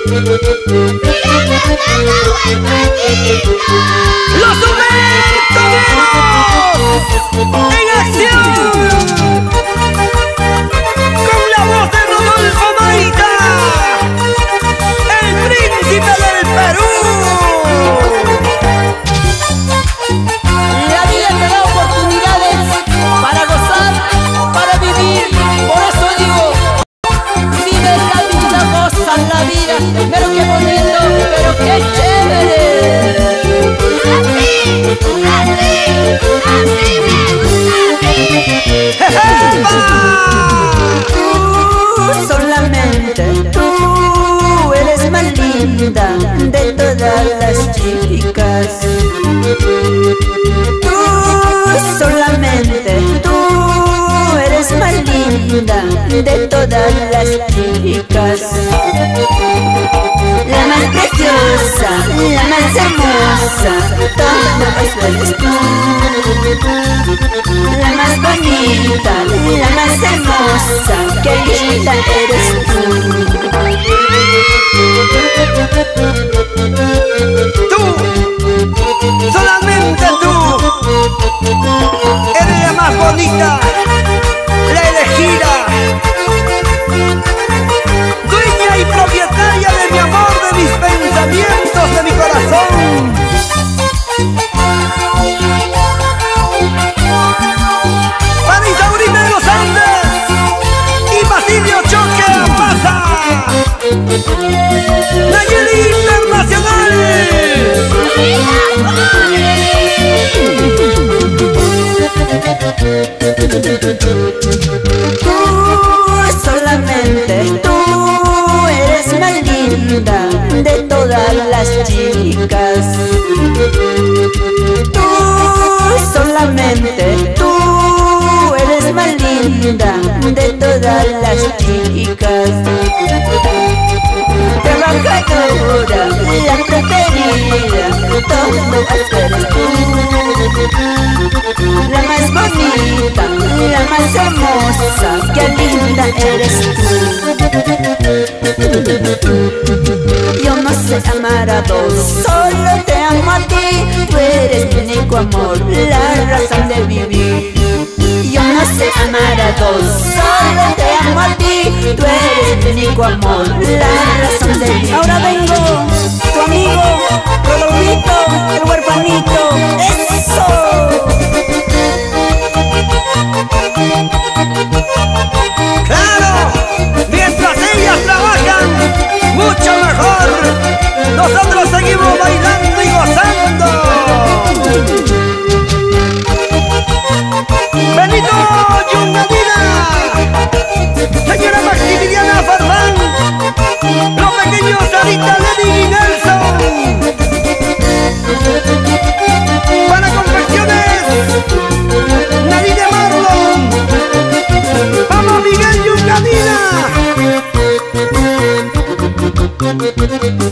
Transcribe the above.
¡Los Humbertoneros! ¡En acción! Con la voz de Rodolfo Maita, el príncipe del Perú. La vida te da oportunidades para gozar, para vivir. Por eso digo, vive la vida, goza la vida. Pero qué bonito, pero qué chévere. Así me gusta. Tú, solamente tú eres más linda de todas las chicas. Tú, solamente tú eres más linda de todas las chicas. La más preciosa, la más hermosa, todas eres tú. La más bonita, la más hermosa, qué linda eres tú. Tú, solamente tú, eres la más bonita, la elegida, dueña y propietaria de mi amor, de mis pensamientos, de mi corazón. Para Isaurina de los Andes y Basilio Choque Pasa, Nayeli Internacional. Tú, solamente tú eres más linda de todas las chicas. Tú, solamente tú eres más linda de todas las chicas. Trabajadora, la preferida, todo eres tú. La más bonita, la más hermosa, qué linda eres tú. Yo no sé amar a dos, solo te amo a ti. Tú eres mi único amor, la razón de vivir. Yo no sé amar a dos, solo te amo a ti. Tú eres mi único amor, la razón de vivir. Ahora vengo, tu amigo, Rodolfito, el huerfanito. ¡Eso! ¡Claro! Mientras ellas trabajan, mucho mejor. Nosotros seguimos bailando y gozando. Benito Yungadina, señora Maximiliana Farfán, los pequeños Sarita, Lenny y Nelson. Para confecciones, Nadine Marlon, vamos Miguel Yungadina.